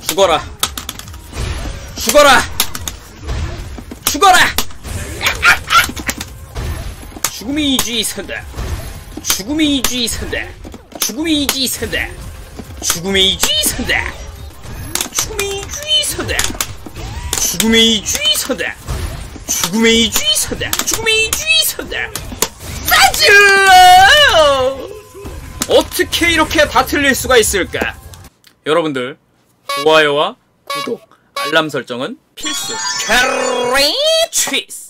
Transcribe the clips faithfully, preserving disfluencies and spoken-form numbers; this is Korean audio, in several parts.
죽어라. 죽어라. 죽어라. 죽음이 이지선다. 죽음이 이지선다. 죽음이 이지선다. 죽음이 이지선다. 죽음이 이지선다. 죽음이 이지선다. 죽음의 이지선다. 죽음의 이지선다. 싸질러! 어떻게 이렇게 다 틀릴 수가 있을까? 여러분들 좋아요와 구독, 알람 설정은 필수. 캐리치스.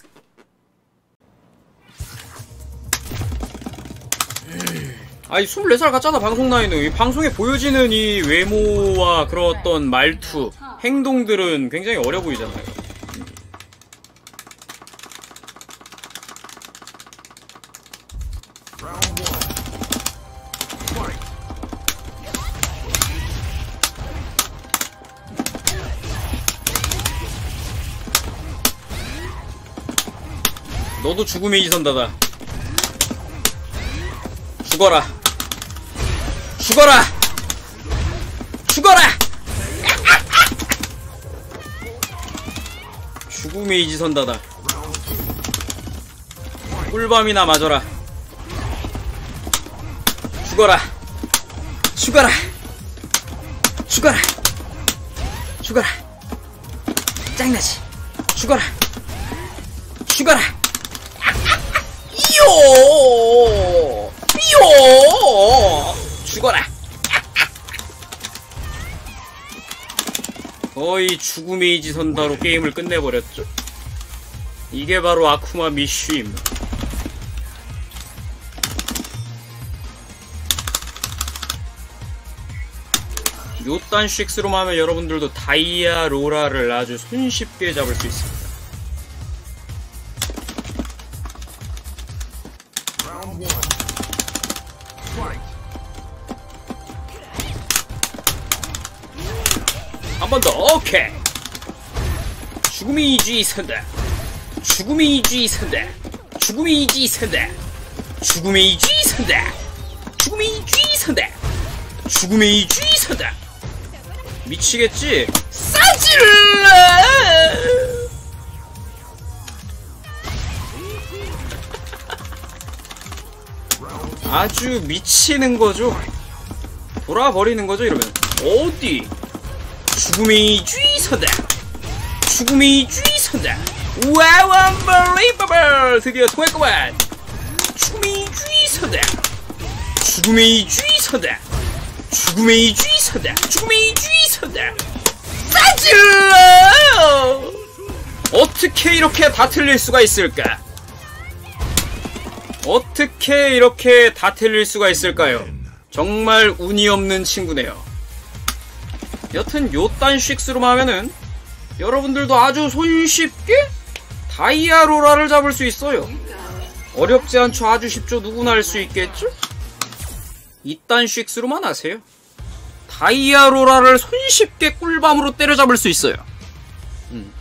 아니 스물네 살 같잖아 방송 나이는. 이 방송에 보여지는 이 외모와 그런 어떤 말투, 행동들은 굉장히 어려 보이잖아요. 너도 죽음의 이지선다다. 죽어라. 죽어라. 죽어라. 죽음의 이지선다다. 꿀밤이나 맞아라. 죽어라. 죽어라. 죽어라. 죽어라. 짱나지. 죽어라. 죽어라. 삐요! 삐요! 죽어라. 거의 죽음의 이지선다로 게임을 끝내버렸죠. 이게 바로 아쿠마 미쉬입니다. 요딴 식스로만 하면 여러분들도 다이아 로라를 아주 손쉽게 잡을 수 있습니다. 한 번 더. 오케이. 죽음이 이지선다. 죽음이 이지선다. 죽음이 이지선다. 죽음이 이지선다. 죽음이 이지선다. 죽음이 이지선다. 미치겠지? 싸질러! 아주 미치는 거죠. 돌아버리는 거죠, 이러면. 어디? 죽음이 이지선다. 죽음이 이지선다. 와우, unbelievable! 드디어 통했구만. 죽음이 이지선다. 죽음이 이지선다. 죽음이 이지선다. 죽음이 이지선다. 싸질러! 어떻게 이렇게 다 틀릴 수가 있을까? 어떻게 이렇게 다 틀릴 수가 있을까요? 정말 운이 없는 친구네요. 여튼 요딴 식스로만 하면은 여러분들도 아주 손쉽게 다이아 로라를 잡을 수 있어요. 어렵지 않죠. 아주 쉽죠. 누구나 할 수 있겠죠? 이딴 식스로만 하세요. 다이아 로라를 손쉽게 꿀밤으로 때려잡을 수 있어요. 음.